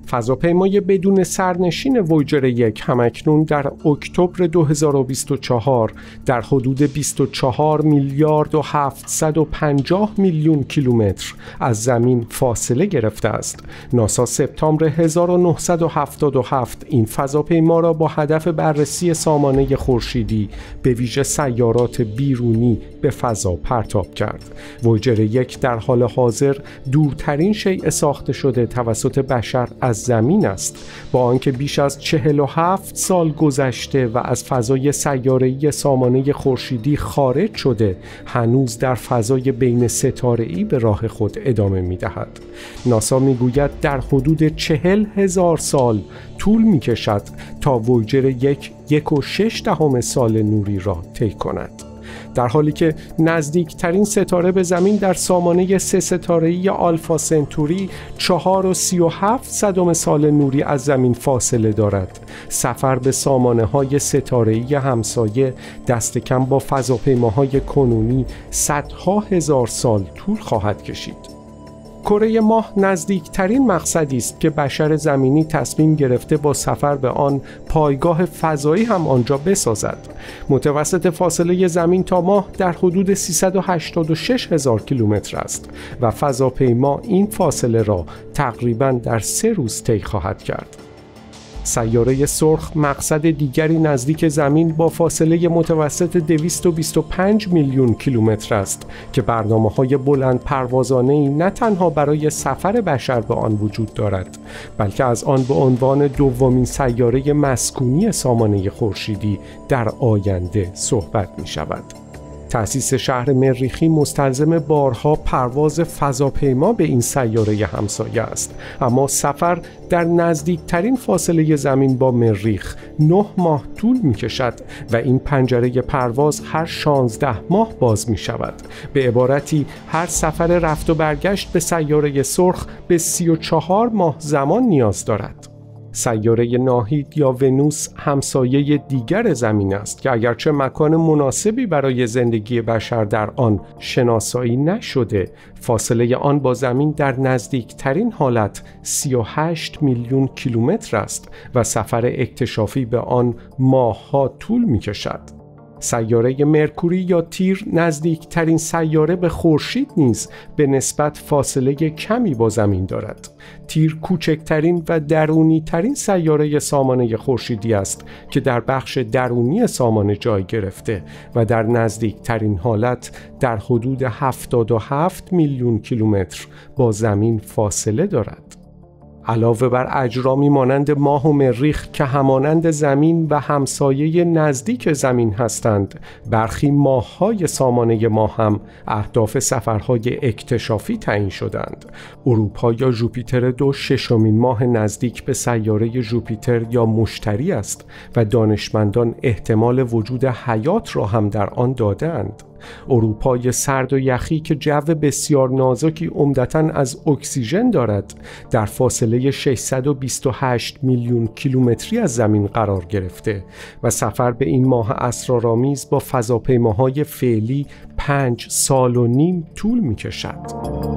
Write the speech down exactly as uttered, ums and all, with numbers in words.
فضاپیمای بدون سرنشین وویجر یک همکنون در اکتبر دو هزار و بیست و چهار در حدود بیست و چهار میلیارد و هفتصد و پنجاه میلیون کیلومتر از زمین فاصله گرفته است. ناسا سپتامبر هزار و نهصد و هفتاد و هفت این فضاپیما را با هدف بررسی سامانه خورشیدی به ویژه سیارات بیرونی به فضا پرتاب کرد. وویجر یک در حال حاضر دورترین شیء ساخته شده توسط بشر از زمین است، با آنکه بیش از چهل و هفت سال گذشته و از فضای سیاره‌ای سامانه خورشیدی خارج شده، هنوز در فضای بین ستاره‌ای به راه خود ادامه می‌دهد. ناسا می‌گوید در حدود چهل هزار سال طول می‌کشد تا وویجر یک یک و شش دهم سال نوری را طی کند. در حالی که نزدیکترین ستاره به زمین در سامانه سه ستاره‌ای آلفا سنتوری چهار و سی و هفت صدم سال نوری از زمین فاصله دارد، سفر به سامانه‌های ستاره‌ای همسایه دست کم با فضاپیماهای کنونی صدها هزار سال طول خواهد کشید. کره ماه نزدیکترین مقصدی است که بشر زمینی تصمیم گرفته با سفر به آن پایگاه فضایی هم آنجا بسازد. متوسط فاصله زمین تا ماه در حدود سیصد و هشتاد و شش هزار کیلومتر است و فضاپیما این فاصله را تقریباً در سه روز طی خواهد کرد. سیاره سرخ مقصد دیگری نزدیک زمین با فاصله متوسط دویست و بیست و پنج میلیون کیلومتر است که برنامه‌های بلند پروازانه‌ای نه تنها برای سفر بشر به آن وجود دارد، بلکه از آن به عنوان دومین سیاره مسکونی سامانه خورشیدی در آینده صحبت می‌شود. تأسیس شهر مریخی مستلزم بارها پرواز فضاپیما به این سیاره همسایه است، اما سفر در نزدیکترین فاصله زمین با مریخ نه ماه طول می کشد و این پنجره پرواز هر شانزده ماه باز می شود. به عبارتی هر سفر رفت و برگشت به سیاره سرخ به سی و چهار ماه زمان نیاز دارد. سیاره ناهید یا ونوس همسایه دیگر زمین است که اگرچه مکان مناسبی برای زندگی بشر در آن شناسایی نشده، فاصله آن با زمین در نزدیکترین حالت سی و هشت میلیون کیلومتر است و سفر اکتشافی به آن ماه‌ها طول می‌کشد. سیاره مرکوری یا تیر نزدیکترین سیاره به خورشید نیز به نسبت فاصله کمی با زمین دارد. تیر کوچکترین و درونی ترین سیاره سامانه خورشیدی است که در بخش درونی سامانه جای گرفته و در نزدیکترین حالت در حدود هفتاد و هفت میلیون کیلومتر با زمین فاصله دارد. علاوه بر اجرامی مانند ماه و مریخ که همانند زمین و همسایه نزدیک زمین هستند، برخی ماه‌های سامانه ما هم اهداف سفرهای اکتشافی تعیین شدند. اروپا یا ژوپیتر دو ششمین ماه نزدیک به سیاره ژوپیتر یا مشتری است و دانشمندان احتمال وجود حیات را هم در آن دادند. اروپای سرد و یخی که جو بسیار نازکی عمدتاً از اکسیژن دارد، در فاصله ششصد و بیست و هشت میلیون کیلومتری از زمین قرار گرفته و سفر به این ماه اسرارآمیز با فضاپیماهای فعلی پنج سال و نیم طول می کشد.